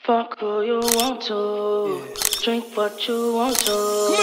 Fuck who you want to, drink what you want to.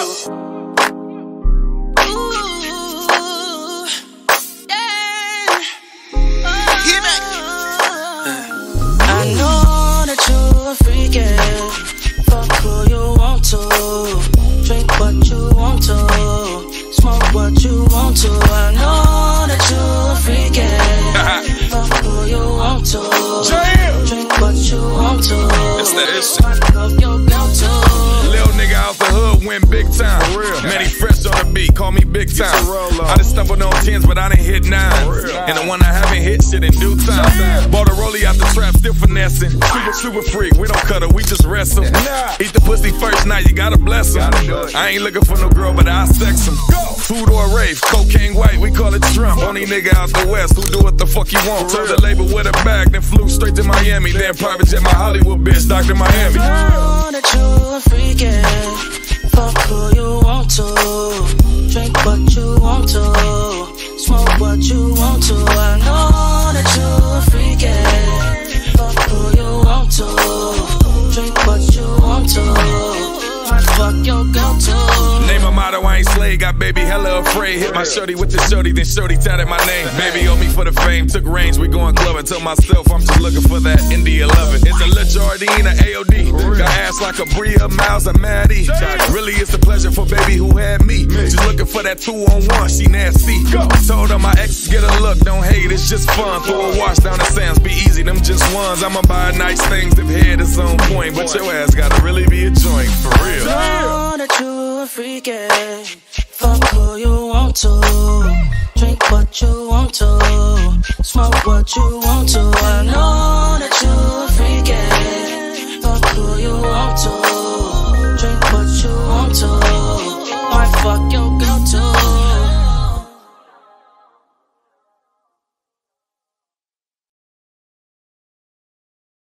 I know that you a freak, yeah. Fuck who you want to, drink what you want to, smoke what you want to. I know that you a freak, yeah. Fuck who you want to, drink what you want to. That's that is Fuck up your girl too. Little nigga out the hood went big time. Man, he fresh on the beat, call me big time. I done stumbled on 10s, but I done hit 9s. And the one I haven't hit shit in due time. Bought a rollie out the trap, still finessing. Super freak, we don't cut her, we just wrestle. Eat the pussy first night, you gotta bless her. I ain't looking for no girl, but I'll sex him. Food or rave, cocaine white, we call it Trump. Only nigga out the west who do what the fuck he want. Told the label with a bag, then flew straight to Miami. Then private jet my Hollywood bitch, Dr. Miami. I know that you a freak, yeah. Fuck who you want to, drink what you want to, smoke what you want to. I know that you a freak, yeah. Fuck who you want to, drink what you want to, might fuck your girl too. Name a motto, I ain't slay, got baby hella afraid. Hit my shorty with the shorty, then shorty tatted my name. Baby owe me for the fame, took range, we going clubbing. Told myself I'm just looking for that Indy 11. It's a Lil Jardine, a AOD. Got ass like a Bria, Miles, a Maddie. Really it's a pleasure for baby who had me. Just looking for that 2-on-1, she nasty. Told her my ex get a look, don't hate, it's just fun. Throw a wash down the sands, be easy, them just ones. I'ma buy nice things if head is on point. But your ass gotta really be a joint, for real. I know that you a freak, yeah. Fuck who you want to, drink what you want to, smoke what you want to. I know that you a freak, yeah.